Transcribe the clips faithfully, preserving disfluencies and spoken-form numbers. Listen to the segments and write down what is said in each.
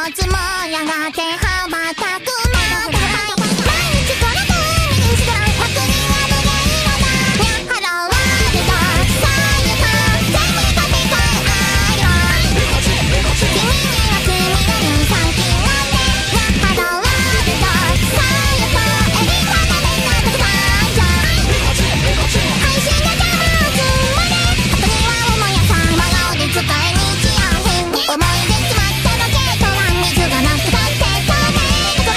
つもやがて羽ばたくまた毎日この海にしが百人は無限色だにゃ払われたさゆた全部かけ替え愛は君には罪が乳酸菌なんでにゃ払われたさゆたエビカナメなたくさんじゃ配信が邪魔をつまであとには桃屋さん真顔で使え日用品思い出しまったのけとは水がなくたって透明な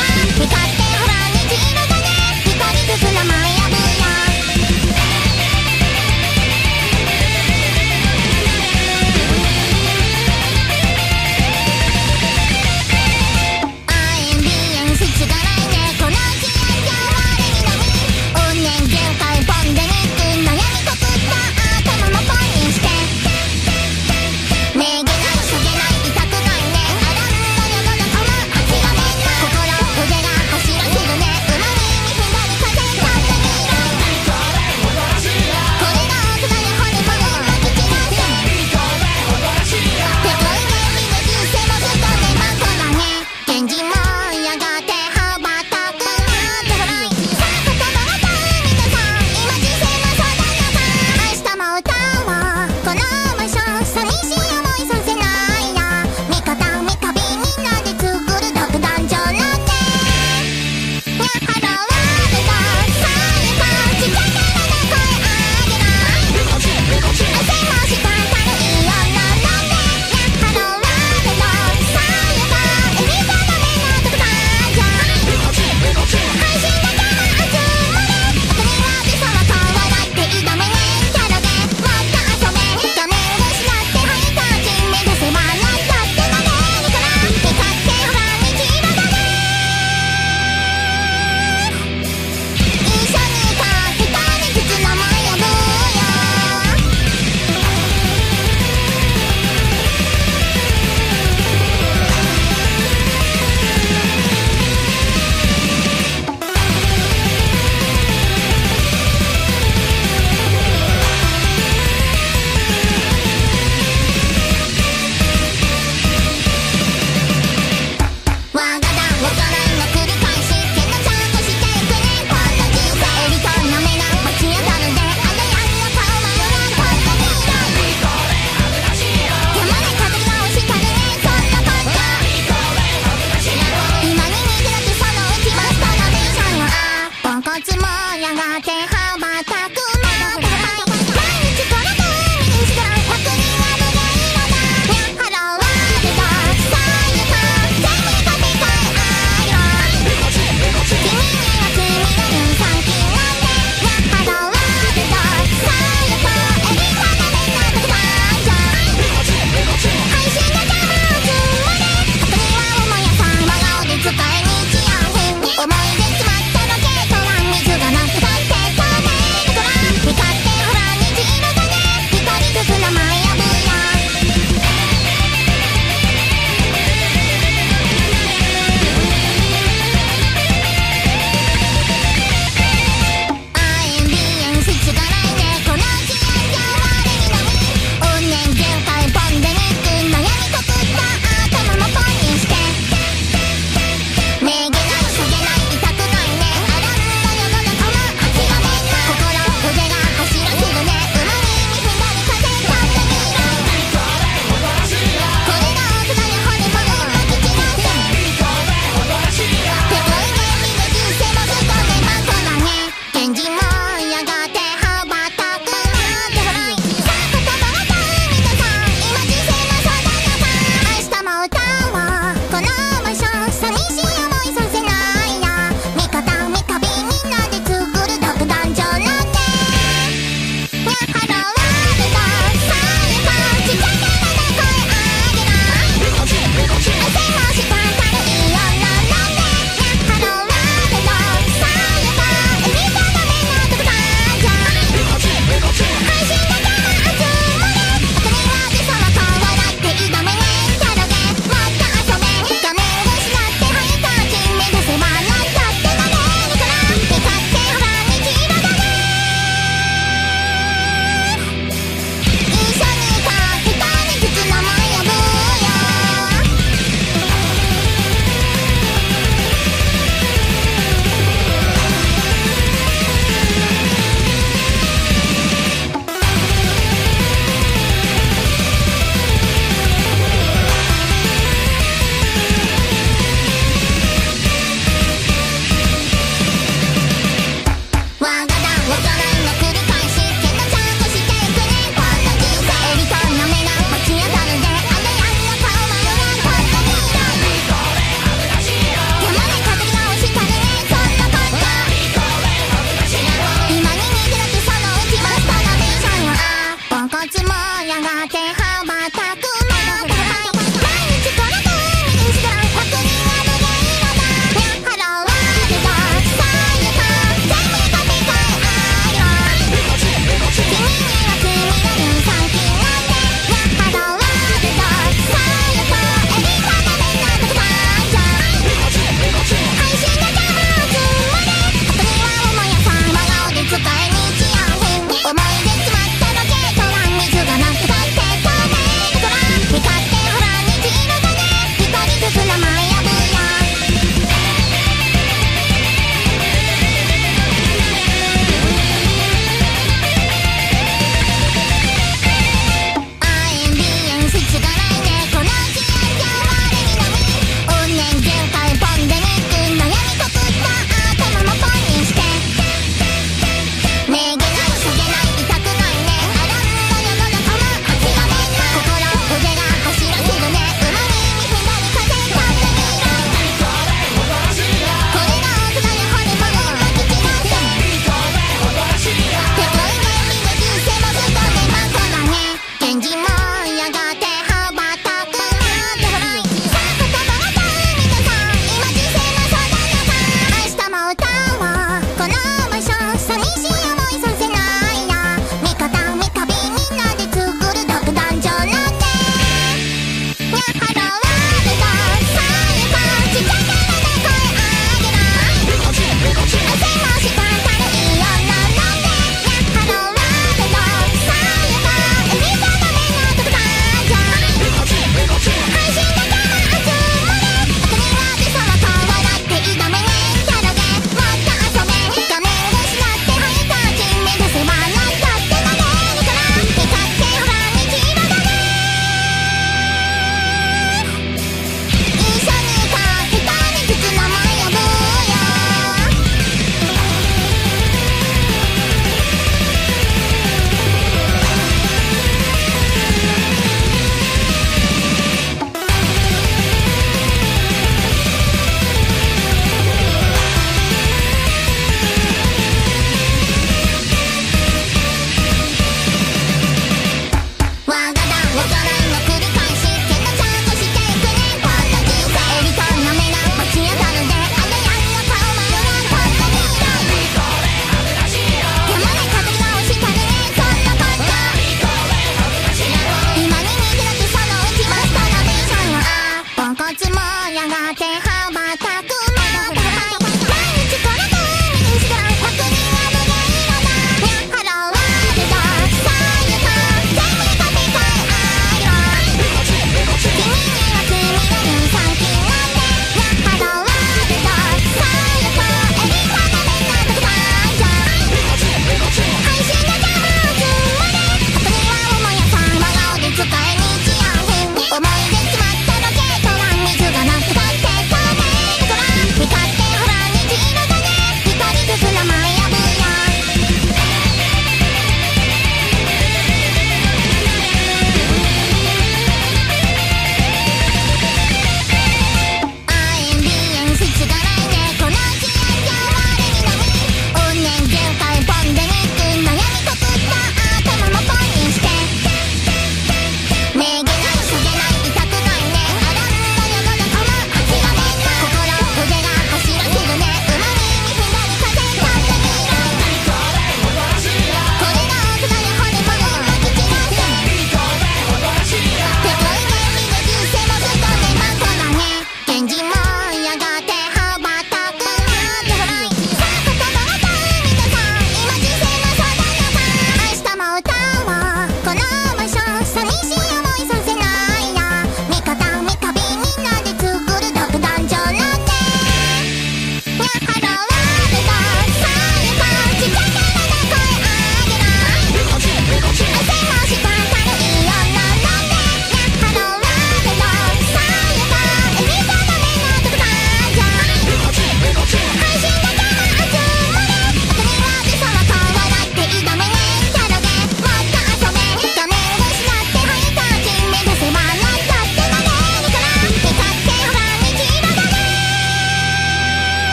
つもやがて羽ばたくもっとはい毎日この海にして百人は無限色だニャハローワールドさあ行こう全部にかけたい愛を君には君が乳酸菌なんでニャハローワールドさあ行こうエビカナメなど感情配信が邪魔をするまであとには思いやさま顔で使え日用品思い出しまったロケットは水がなくなって透明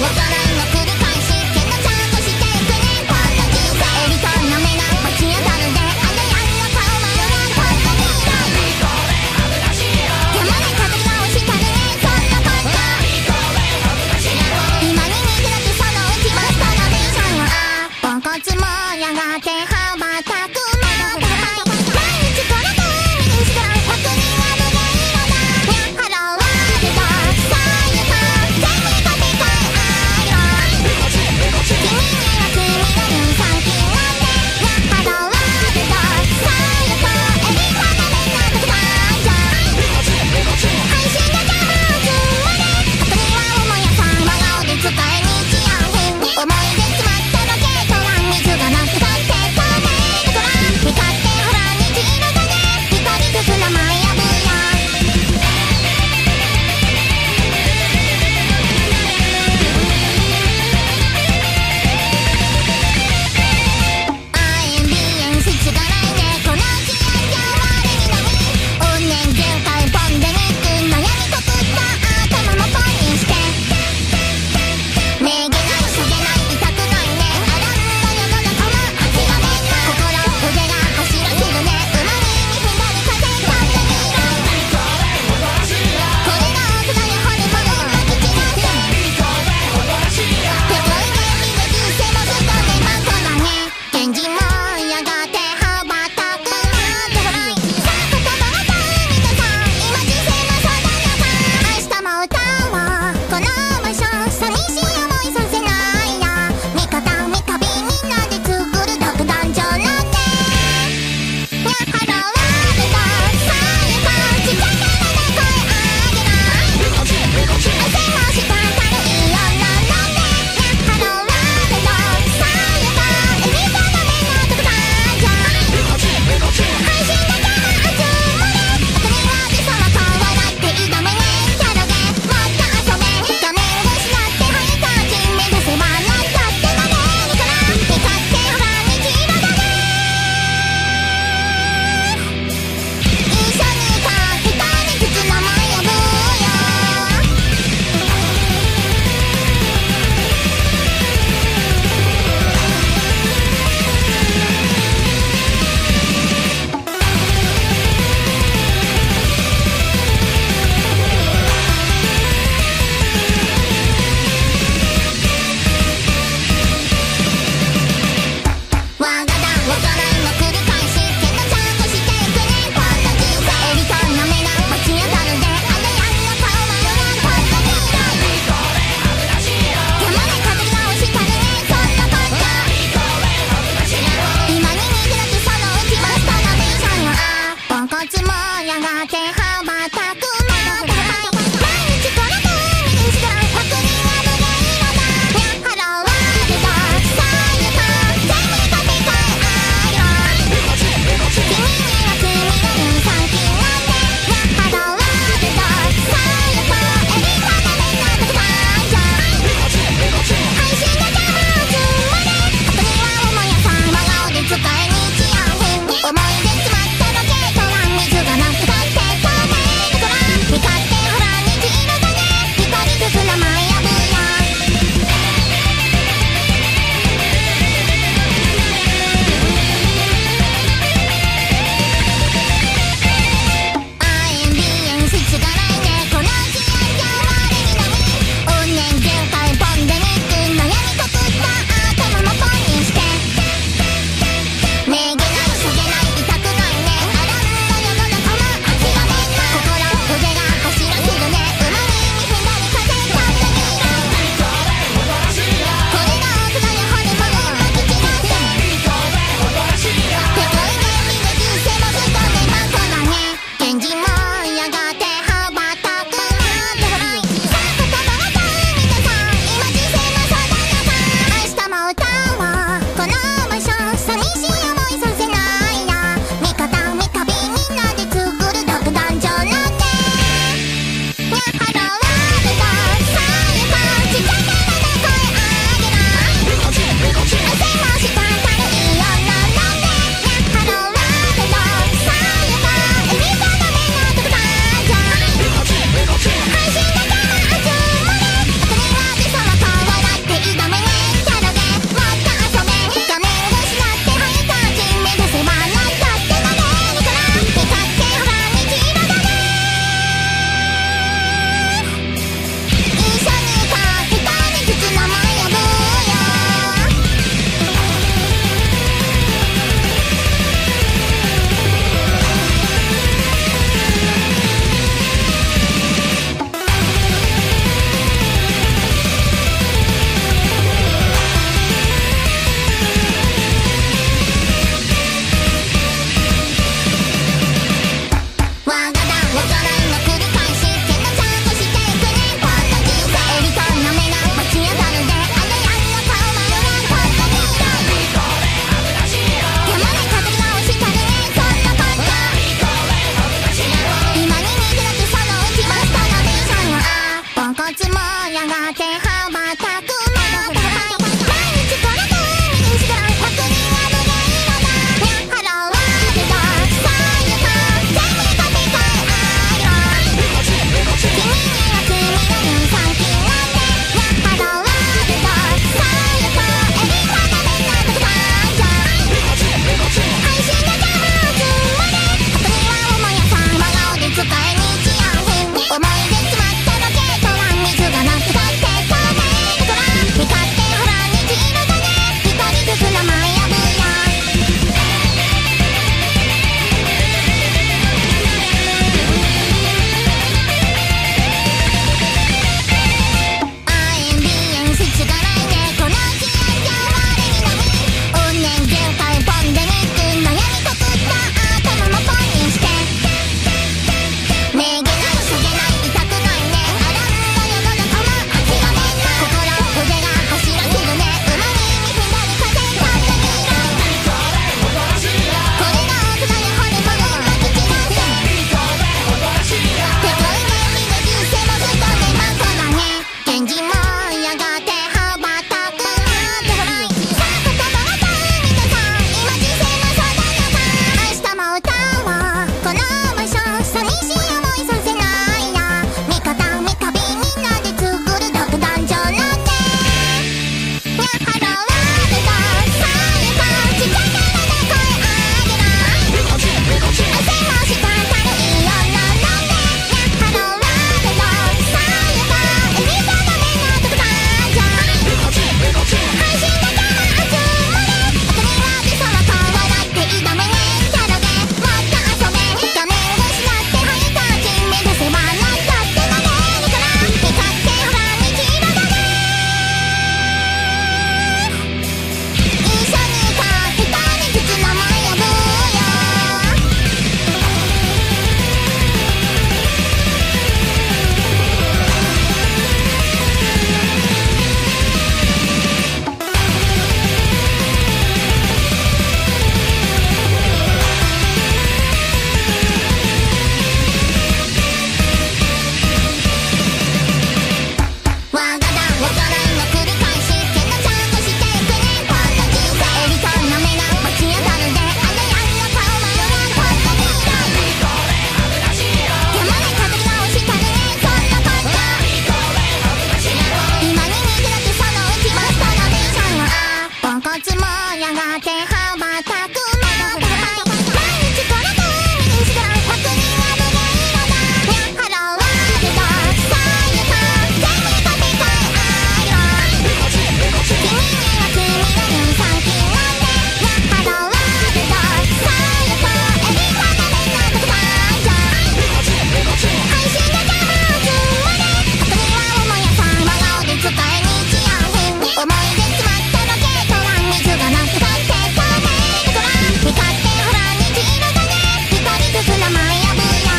「 がけ羽ばたくもっとはい毎日この海に薄暗い白人は無限色だニャハローワールドさゆか全部に飛び交う愛は君には君の乳酸菌なんでニャハローワールドさゆかエビバナメンの特産じゃ配信が邪魔をするまで後には重やさ真顔で使え日用品に思い出詰まったロケット欄水がなくたって透明な空光ってほら虹色だね一人ずつ名前呼ぶよ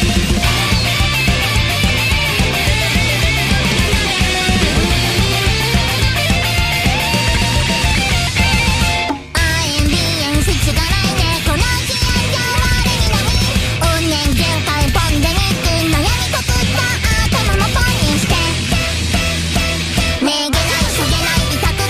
あえん鼻炎しがないでこの気温上我にのみ運年限界ポンデニック悩みこくった頭もポンにしてめげないしげない痛く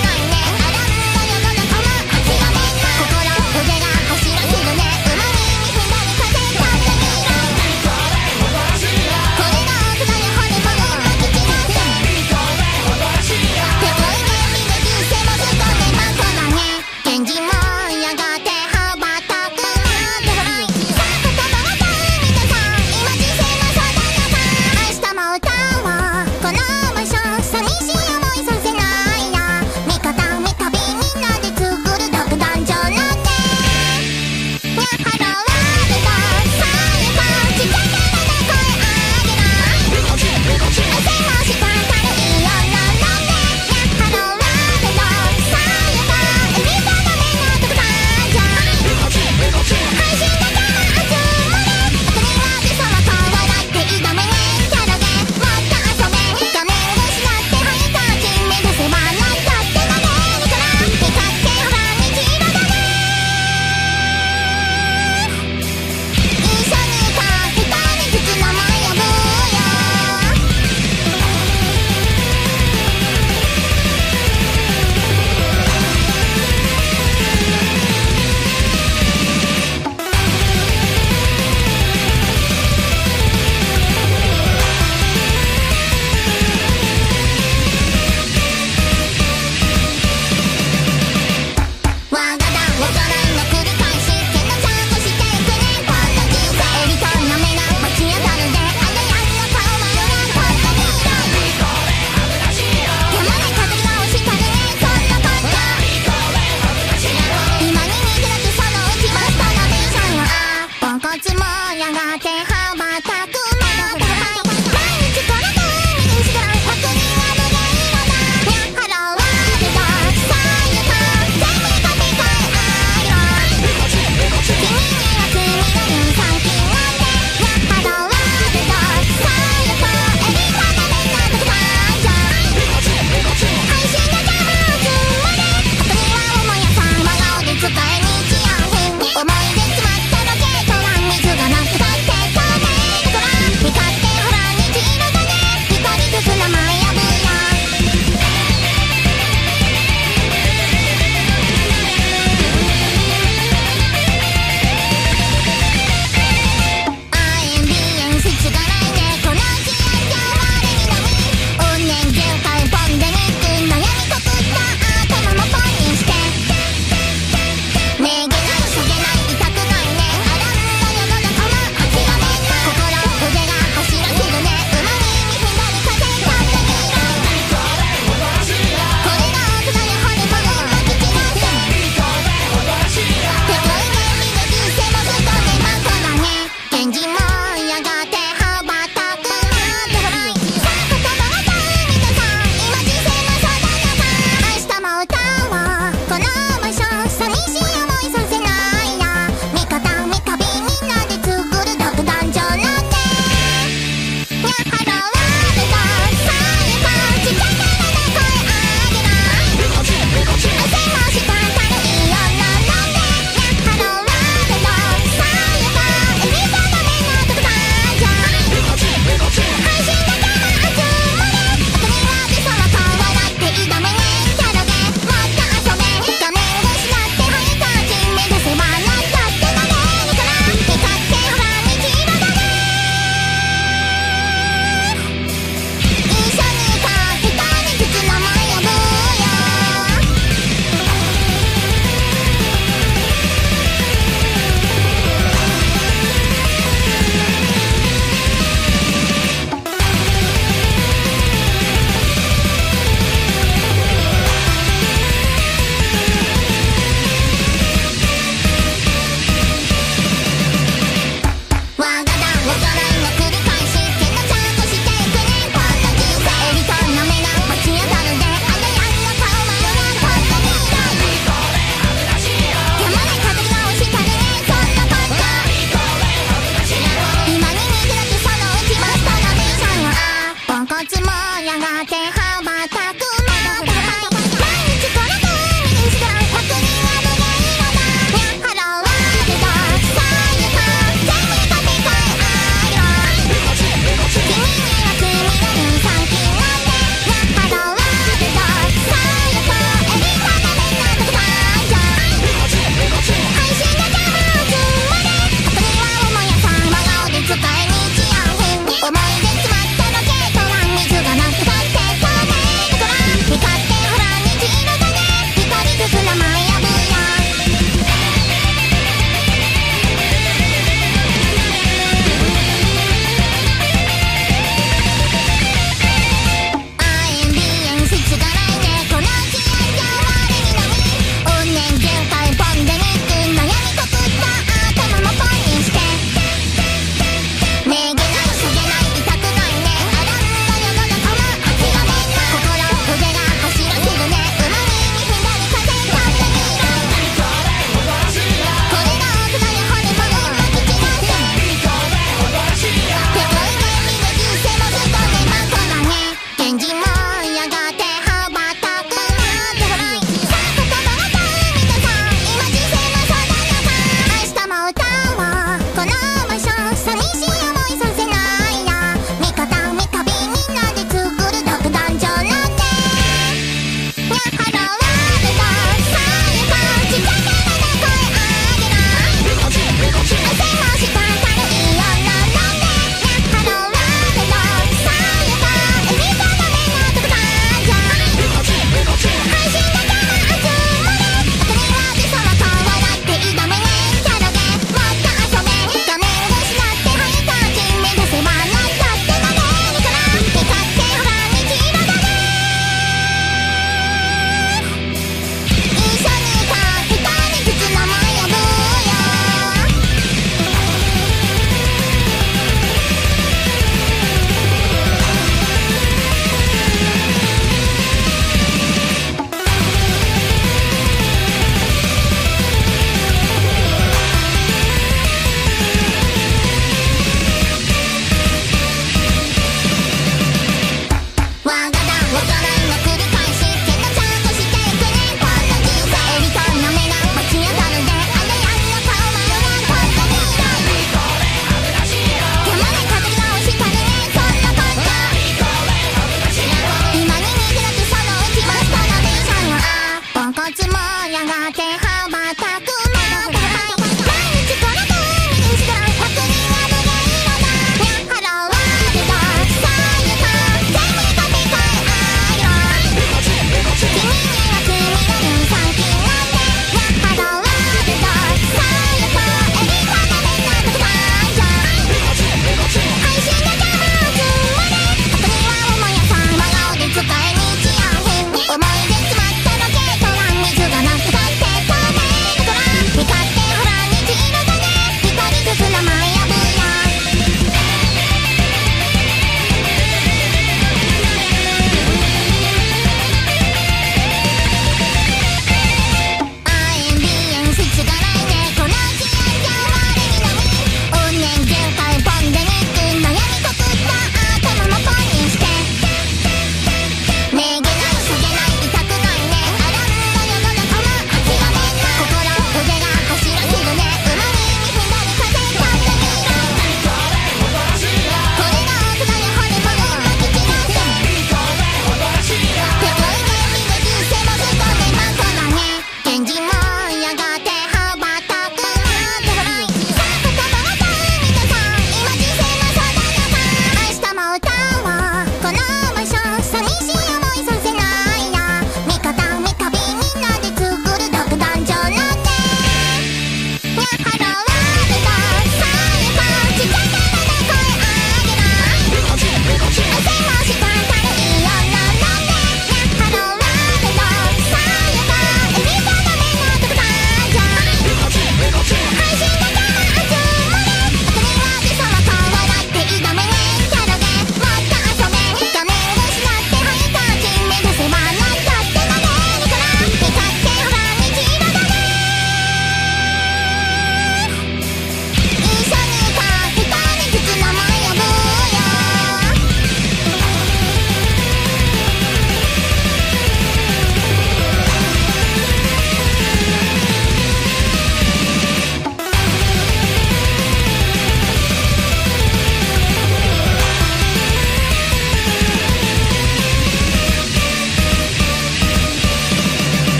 け羽ばたくもっとはい毎日この海にしか百人は無限のだニャハローワールドさあ行こう全部飛び越え愛を君には君の乳酸菌なんてニャハローワールドさあ行こうエリザベスの特大よ配信が邪魔をするまで特には重やさまようで使え日用品思い出詰まったロケットは水がなくたってさ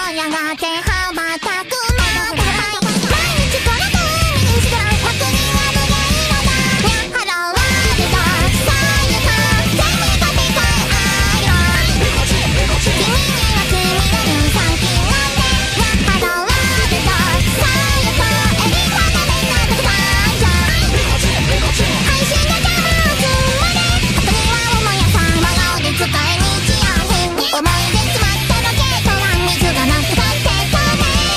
燃え上がって羽ばたくもっとハイ毎日この海にしがらひゃくにんは無限色だニャハローワールドさあ行こう全部飛び越えアイロン君には君の乳酸菌なんてニャハローワールドさあ行こうエリザベスの特産じゃ配信の邪魔をするまであとには重やさん模様で使え日用品思い出詰まったロケットは水がなくたってそうね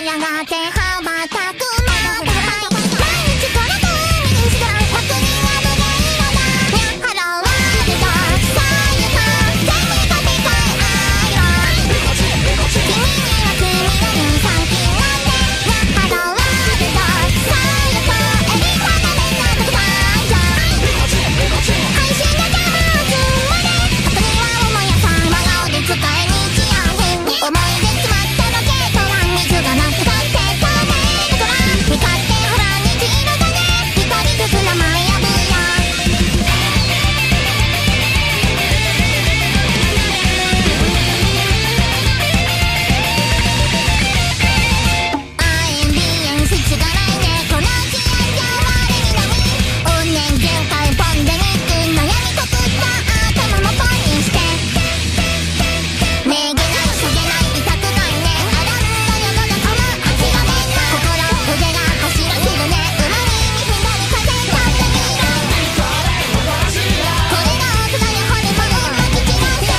やがて羽ばたくもっとハイ毎日この海にしか百人は無限色だニャハローワールドさあ行こう全部飛び越え愛を君には君の乳酸菌なんでニャハローワールドさあ行こうエリザの目の特大じゃ配信が邪魔をするまで特には重やさ真顔で使え日用品思い出詰まったロケット欄水がなくなって透明な空光ってほら虹色だね一人ずつ名前呼ぶよアイエムビーエヌしがないねこの気合じゃ我にのみ怨念全開ポンデミック悩みとくった頭もポンにしてめげないしげない痛くないねあらんの世の中も諦めんな心腕が走らせるねうまみに左風立ってみろこれが大人やホルモンまき散らせ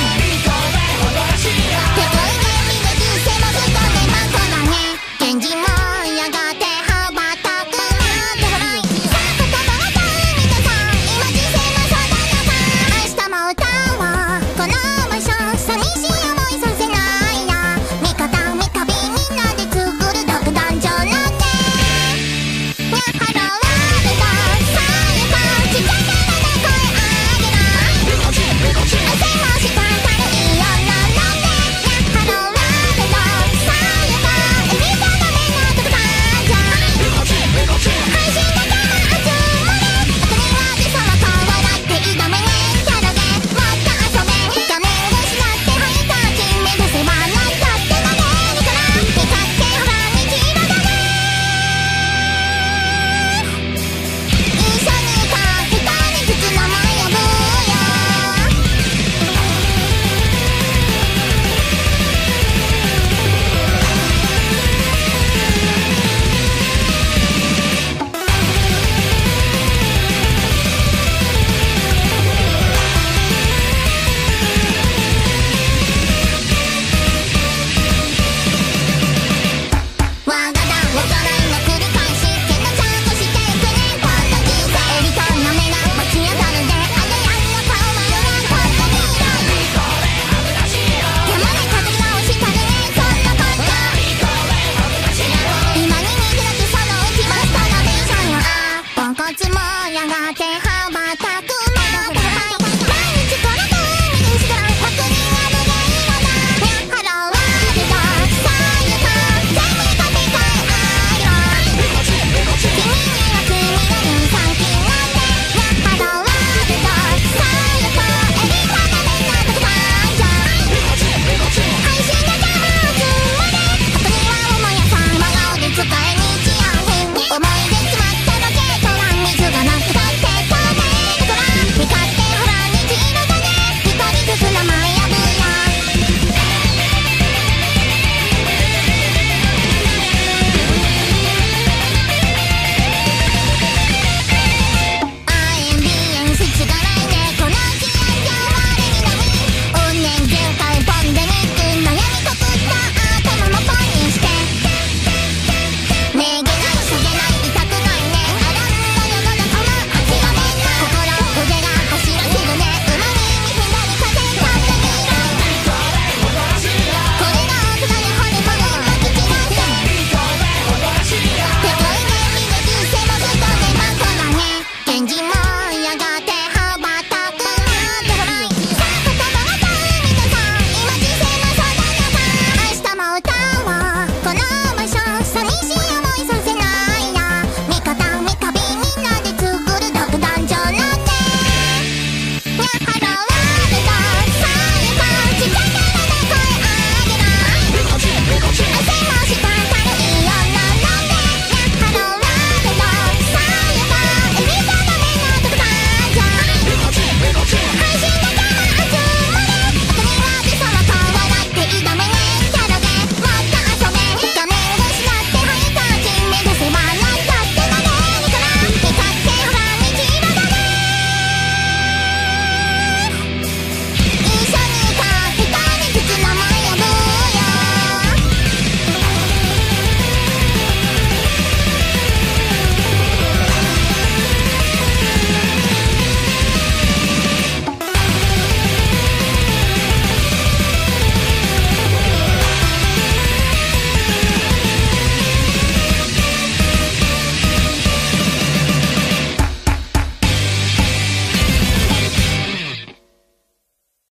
手こいねみねじせもずっとねまこだね現実もやがて羽ばたくなんてほらいさあ言葉がさ皆さん今人生の相談屋さん明日も歌おうこの場所寂しい思いさせないや味方味方みんなで作る独壇場なんでニャハローワールドさあ行こうちっちゃいからね声上げろ汗もした軽いよなんなんでニャハローワールドさあ行こうエリザの目の特大じゃ配信が邪魔集まれ悪人は美様と笑って挑めねえキャラでもっと遊べ画面失ってハイタッチ目指せばなんだってなれるから光ってほら虹色だね一緒に行こう一人ずつ名前呼ぶよわがだわから